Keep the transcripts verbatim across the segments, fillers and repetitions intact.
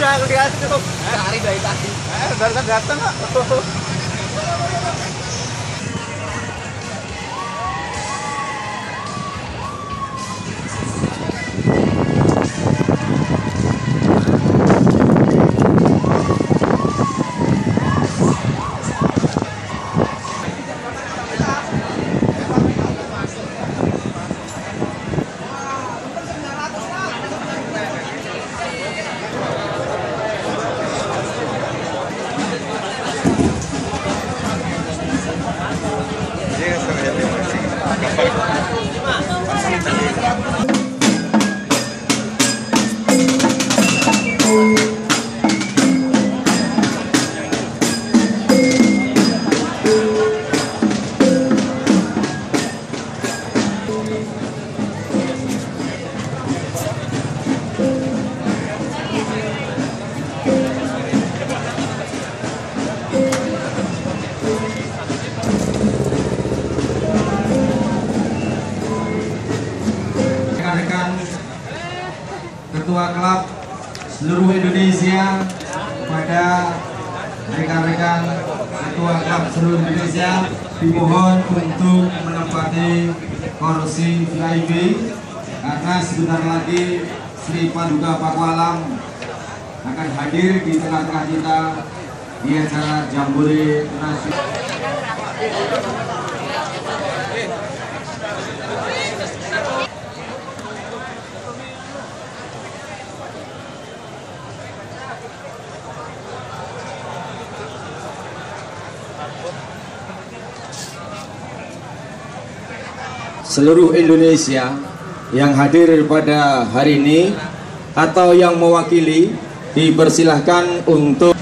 udah lihat tuh. Hari dari tadi. Eh, barusan datang kok. Ketua Klub seluruh Indonesia, kepada rekan-rekan Ketua Klub seluruh Indonesia dimohon untuk menempati kursi V I P karena sebentar lagi Sri Paduka Pakualam akan hadir di tengah-tengah kita di acara Jambore Nasional. Seluruh Indonesia yang hadir pada hari ini atau yang mewakili dipersilahkan untuk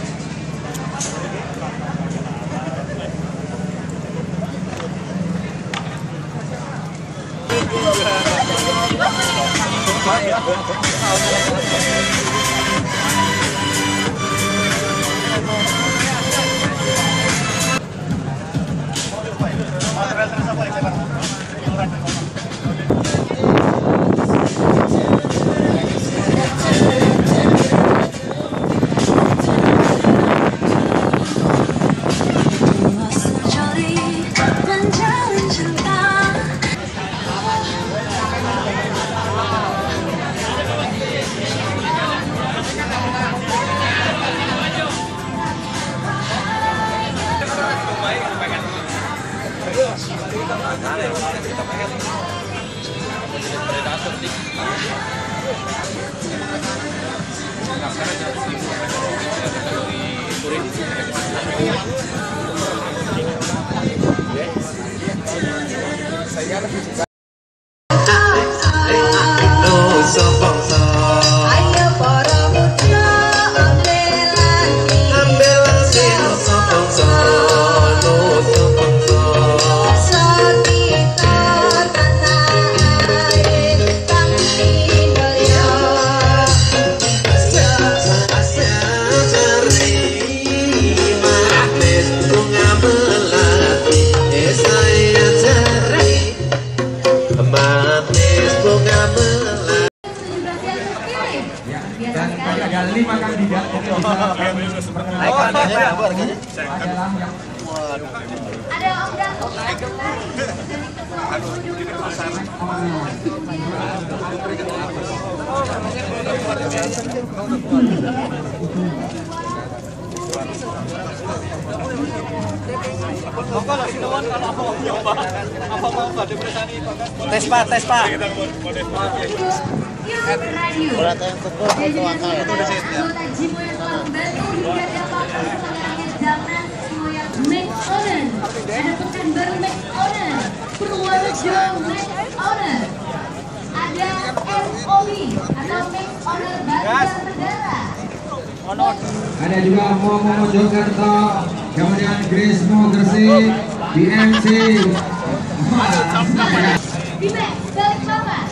dan ada lima kandidat yang bisa ada Om Danto dari ketua tes pak, tes pak. Ada Pekanbaru Max Owner, Purworejo Max Owner, ada M O B atau Max Owner Banjarnegara. ada juga Momo Mojokerto, kemudian Grismo Gresik, B M C Di Max Balikpapan.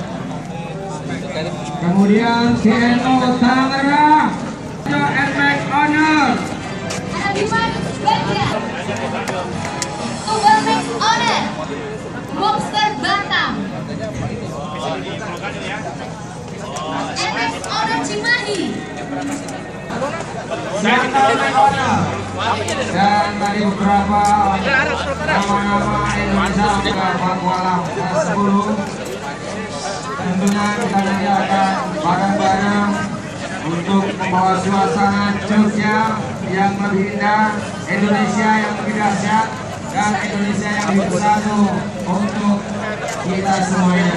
kemudian G N O Tangerang, N Max Owner, Ada Dimas Banjar, Tunggal Max Owner, Bobster Batam, N Max Owner Cimahi, Dan tadi beberapa nama-nama Indonesia sudah berkualang sepuluh. Tentunya kita nanti akan bareng-bareng untuk membawa suasana Jogja yang lebih indah, Indonesia yang lebih dahsyat, dan Indonesia yang lebih bersatu untuk kita semuanya.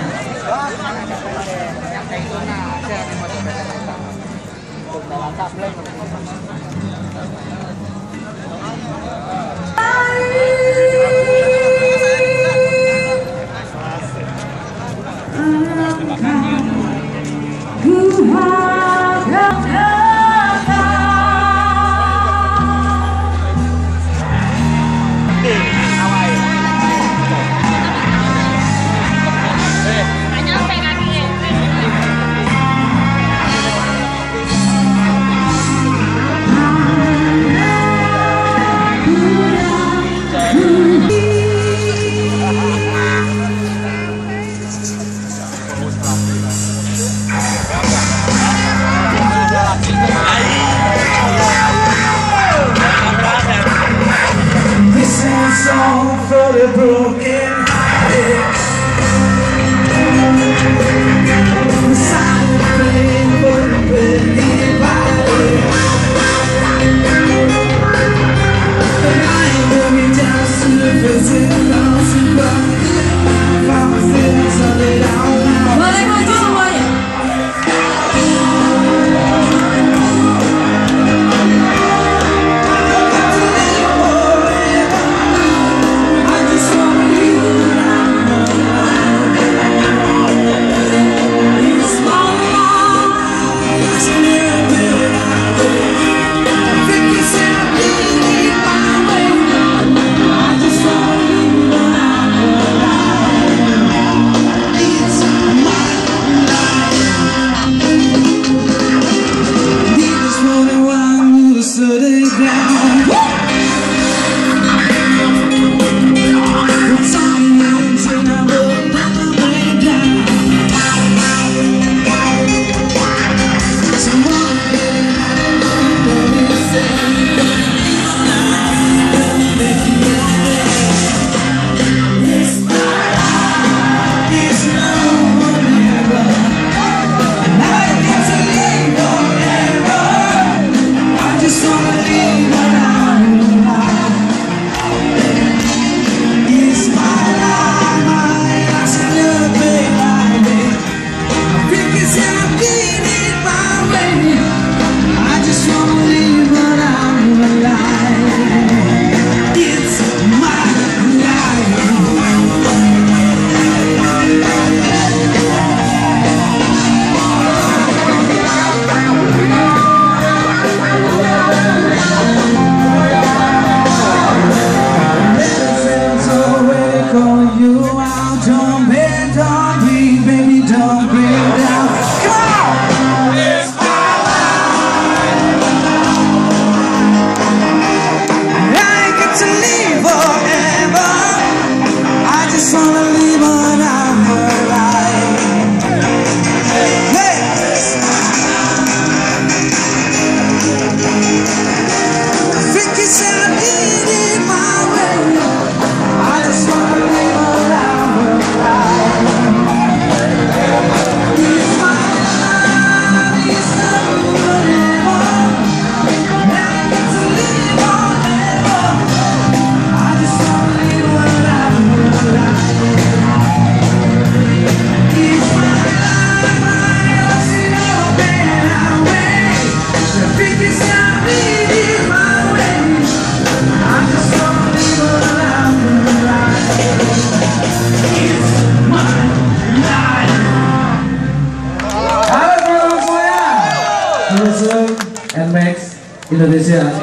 N M A X Indonesia.